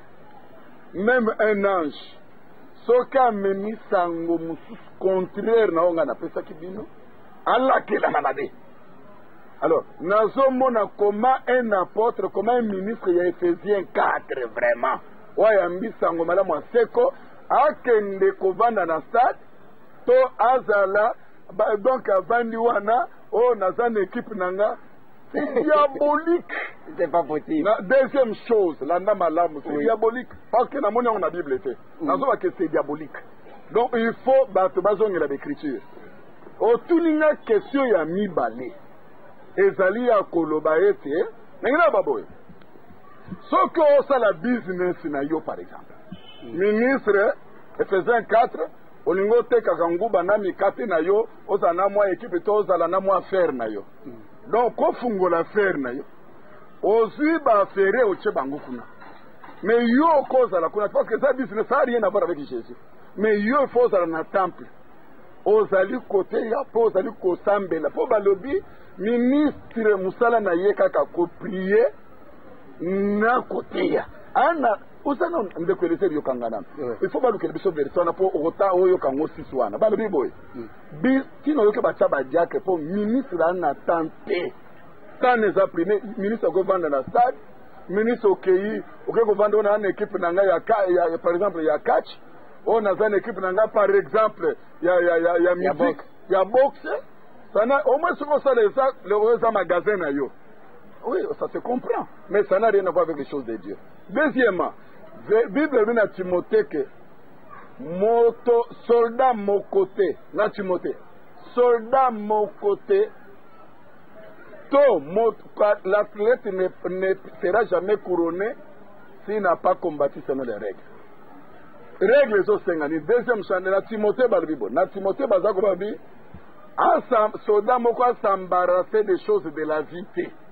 même un ange soki amemi sango mosusu contraire na onga napesaki bino alakela na mabe. Alors nazomona comment un apôtre comment un ministre ya Ephésiens quatre vraiment wayambi sango malamu aseko akende kovanda na stade to azala donc avandi wana o naza na équipe nanga. C'est diabolique. C'est pas possible. La deuxième chose, l'anda malamu, c'est oui. diabolique. Parce que dans mon la Bible était. Dans mm. que c'est diabolique. Donc il faut battre bazong la l'écriture. Au tout l'ina question ya mi balé. Ezali ya koloba ete. N'engina baboy. Sauf que ça la business na yo par exemple. Mm. Ministre Ephésiens quatre. Olingo te kakangu banami kate na yo. Ozana mwa équipe to ozala na mwa affaire na yo. Mm. Donc kofungola faire na yo ozwi ba affaire oche bango kuna mais yo kozala kuna parce que ça business ça rien à voir avec Jésus mais yo fozala na temple ozali côté ya po ozali ko sambela po balobi ministre musala na ye kaka ko prier na côté ya ana usana ndeko elese yo kangana il faut baluke biso version po ota oyo kango six wana balobi boy bi tino yo ke bacha ba diake po ministre ana tante tant les imprimés ministre ko vanda na stade ministre okei okei ko vanda na équipe nanga ya, ya par exemple ya catch on a une équipe nanga par exemple ya ya ya ya musique ya boxe ça na au moins sur ça les le magasin na yo. Oui, ça se comprend, mais ça n'a rien à voir avec les choses de Dieu. Deuxièmement, la Bible dit à Timothée que moto, soldat mon côté, na Timothée, soldat mon côté, l'athlète ne, ne sera jamais couronné s'il n'a pas combattu selon les règles. Règles sont cinquante. Deuxième chose, na Timothée balbibo, na Timothée bazako babi, un soldat moko s'embarrasser des choses de la vie.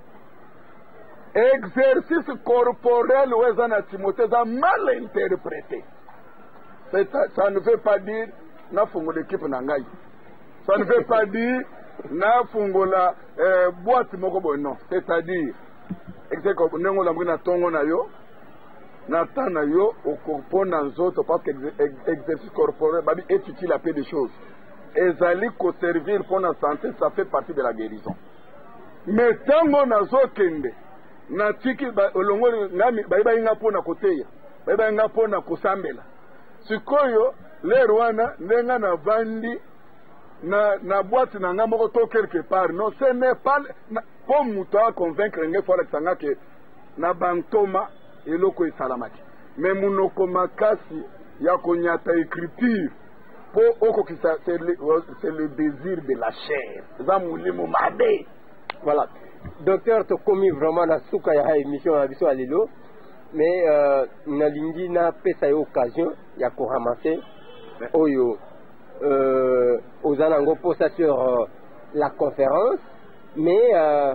Exercice corporel ou à Timothée a mal interprété. Ça ne veut pas dire na fungo l'équipe nangai. Ça ne veut pas dire na fungo la euh, boîte moko boy non. C'est-à-dire exercice nengo la mrina tongo na yo na tana yo au corpo na nzoto parce que exercice corporel babi étudie la paix des choses. ezali ko servir pour la santé, ça fait partie de la guérison. Mais tango nazo kende na tiki ba olongo ngami ba ba inga pona koteya ba ba inga pona kosambela sikoyo le Rwanda ndenga na vandi na na boîte na ngamo to quelque part. Non, ce n'est pas pour muta convaincre nge fora tsanga ke na bantoma eloko esalamaki. Mais munoko makasi ya konyata écriture pour oko kisa c'est le, le désir de la chair. Za mulimo mabe. Voilà. Docteur, tu as commis vraiment la souka ya émission à biso alelo, mais euh, na lingi na pesa occasion ya ko ramasser oyo euh, aux anango posta sur euh, la conférence, mais euh,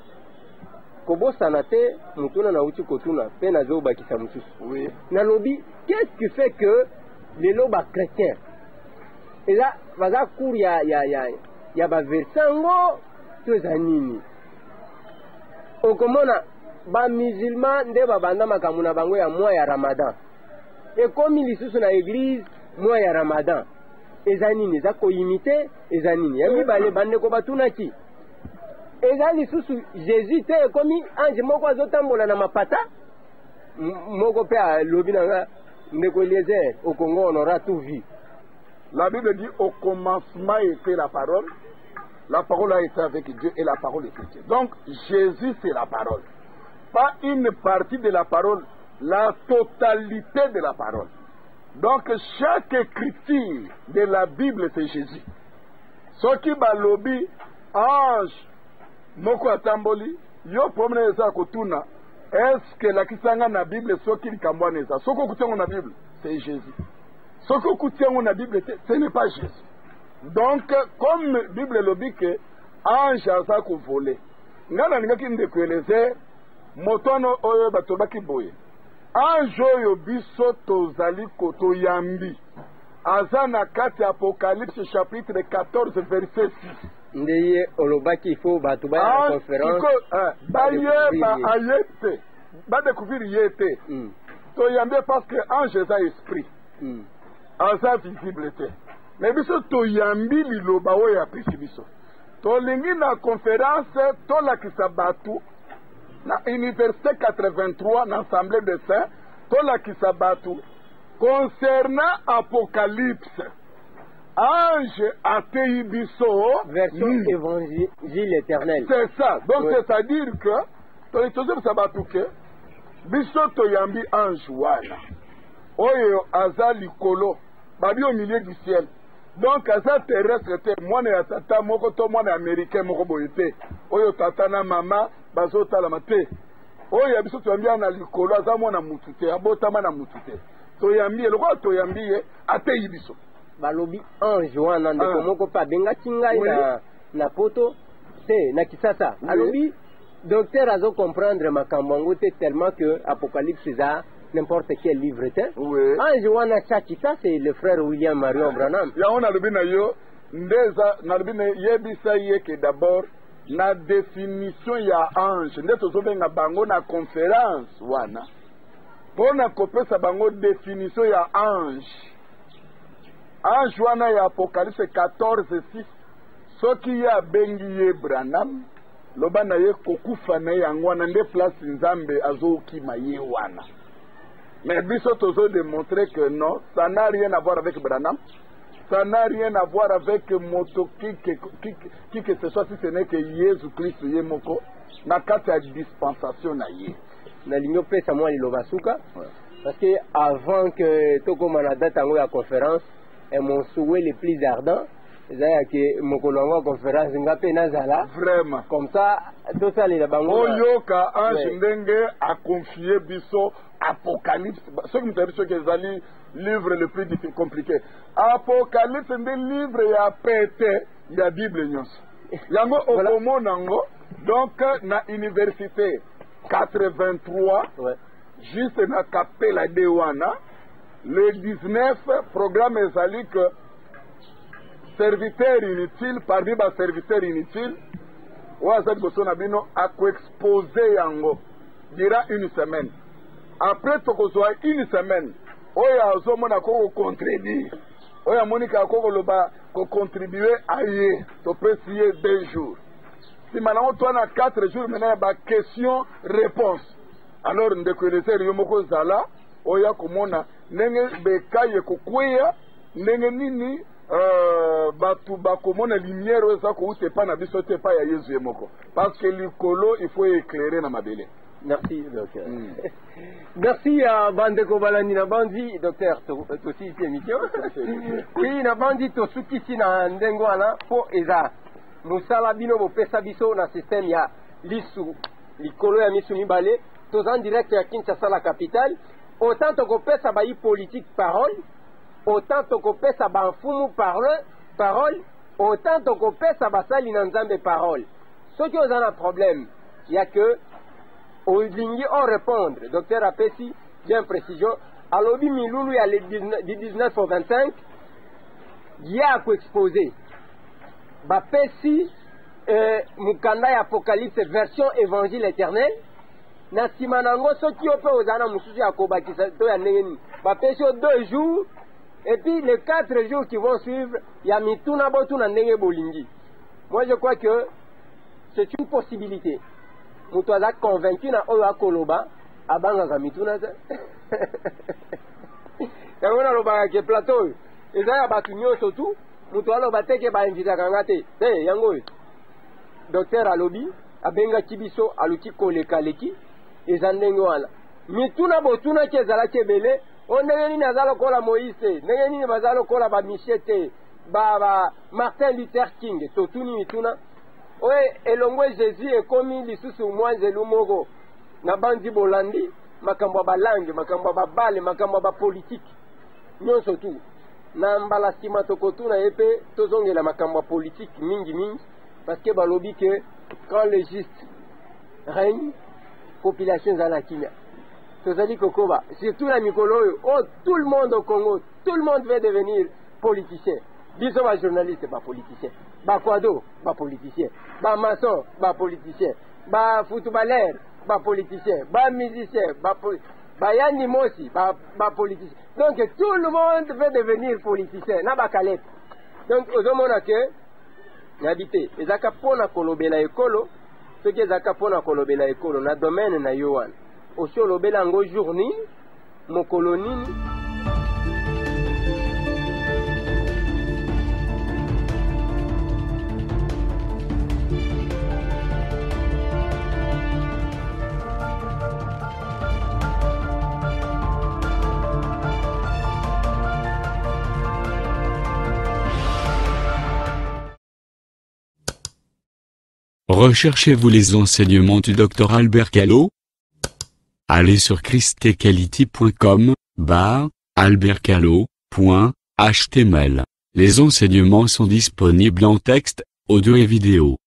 kobo sanate mutuna na uti kotuna pe na zo bakisa mususu. Oui. Na lobby, qu'est-ce qui fait que les lobas chrétiens et là vaza cour ya ya ya ya ba versango tozanini okomona ba musulman nde babanda makambo na bango ya mois ya Ramadan ekomi lisusu na église mois ya Ramadan eza nini eza koimite eza nini ya mibale bandeko batunaki eza lisusu Jésus te ekomi ange moko azotambola na mapata moko pe alobi nanga ndeko Eliezer au Congo on aura tout vu. La Bible dit au commencement était la parole. La parole a été avec Dieu et la parole était Dieu. Donc Jésus c'est la parole. Pas une partie de la parole, la totalité de la parole. Donc chaque écriture de la Bible c'est Jésus. Ce qui balobi ange moko atamboli yo promene za kotuna est-ce que la kisanga na Bible ce qui likambwana ça. Ce que kutengo na Bible c'est Jésus. Ce que kutengo na Bible ce n'est pas Jésus. Donc, comme la Bible le dit que ange aza ko voler. Ngana ngaki ndeko Eliezer motono oyo batobaki boye. Ange oyo biso tozali koto yambi. Aza na kati Apocalypse chapitre quatorze verset six. Ndeye olobaki il faut batu ba la conférence. Ba ye ba ayete. Ba découvrir yete. To yambi parce que ange est esprit. Aza visibilité. Mais biso to yambi liloba oyo apesi biso. To lingi na conférence to la kisabatu na université quatre-vingt-trois na assemblée de saints to la kisabatu concernant Apocalypse. Ange atei biso version mm. évangile éternel. C'est ça. Donc oui. C'est-à-dire que to itoze sabatu ke biso to yambi ange wana. Oyo aza likolo babi au milieu du ciel. Donc aza terrestre te mwana ya tata moko to mwana américain moko boyete oyo tata na mama bazotala mate oyo biso to yambia na likolo aza mwana mutu te abotama na mutu te to yambie loko to yambie atei biso balobi ange wana ndeko moko pa benga tingai oui. na na poto te na kisasa oui. Alobi docteur azo comprendre makambo ngo te tellement que Apocalypse za n'importe quel livre était. Oui. Ange wana chaki, ça c'est le frère William Marion Branham. Ya on a le bina yo ndeza na le bina yebisa ye que d'abord na définition ya ange ndeto zo benga bango na conférence wana. Pona kopesa bango définition ya ange. Ange wana ya Apocalypse quatorze six soki ya bengi ye Branham loba na ye kokufa na yango wana nde place nzambe azokima ye wana. Mais biso tozo démontrer que non, ça n'a rien à voir avec Branham, ça n'a rien à voir avec moto qui qui qui, qui que ce soit si ce n'est que Jésus Christ yemoko na kati ya dispensation na ye. Na lingo pesa moi lilobasuka parce que avant que toko manada tango ya conférence et mon souhait le plus ardent c'est que mokolo ngo conférence ngape nazala vraiment comme ça tout ça les bango oyoka ange ndenge a confier biso Apocalypse ce qui me dit que c'est le livre le plus difficile compliqué Apocalypse c'est le livre ya pété ya Bible nyonso yango okomo nango donc na université quatre-vingt-trois ouais. Juste na kapela de wana le dix-neuf programme ezali que serviteur inutile parmi ba serviteur inutile waza bosona bino a ko exposer yango dira une semaine après tokozwa une semaine oya ozomona ko contredire oya monika ko loba ko contribuer à y to préciser deux jours si maintenant toi na quatre jours maintenant ba question réponse alors ndeko leser yo moko zala oya komona nenge bekaye ko kweya nenge nini euh batu bakomona lumière oza ko ute pa na biso te pa ya Yesu yemoko parce que likolo il faut éclairer na mabele. Merci, docteur. Mm. Merci à Bandeko Balani Nabandi, docteur, aussi ici émission. Oui, Nabandi, to suki si na ndengwana, po eza. Musala bino bo pesa biso na système ya lisu, likolo ya misu mibale, to en direct ya Kinshasa la capitale. Autant to ko pesa ba politique parole, autant to ko pesa ba mfumu parole, parole, autant to ko pesa ba sali na nzambe parole. Ce qui a un problème, il y a que au ligne on répondre, docteur Apesi, bien précision, à l'obi Miloulou, il y a le dix-neuf au vingt-cinq, il y a à exposer. Bapesi, Mukanda et Apocalypse, version évangile éternel, Nasimanango, ce qui opère aux Anna Moussouzi à Kobaki, Bapesi aux deux jours, et puis les quatre jours qui vont suivre, il y a Mituna Botuna Nenge Bolingi. Moi je crois que c'est une possibilité. Mutu aza convaincu na oyo akoloba abanga mituna za yango na loba ke plateau eza ya batu nyonso tu mutu aloba teke ba invita kanga te te yango docteur alobi abenga kibiso aluki koleka leki eza ndenge wana mituna botuna ke ezala kebele o ndenge nini aza lokola Moïse ndenge nini baza lokola ba Michete ba ba Martin Luther King totuni mituna. Oui, elongwe Jésus est commis lisusu mwanze lumoko na bandi bolandi makambo ba langue makambo ba bale makambo ba politique nyonso tu na mbala sima tokotuna epe tozongela makambo politique mingi mingi parce que balobi que quand le juste règne population za la Kenya tozali kokoba surtout la mikolo oh tout le monde au Congo tout le monde veut devenir politicien biso ba journaliste ba politicien ba kwado ba politicien ba maçon ba politicien ba footballeur ba politicien ba musicien ba poli ba yani mosi ba ba politicien donc tout le monde veut devenir politicien na ba kalep donc ozomona ke nabité ezaka pona kolobela ekolo ce qui ezaka pona kolobela ekolo na domaine na yoan osho lobela ngo journée mokolonini. Recherchez-vous les enseignements du docteur Albert Callot? Allez sur christ equality point com, barre, albert callot point h t m l. Les enseignements sont disponibles en texte, audio et vidéo.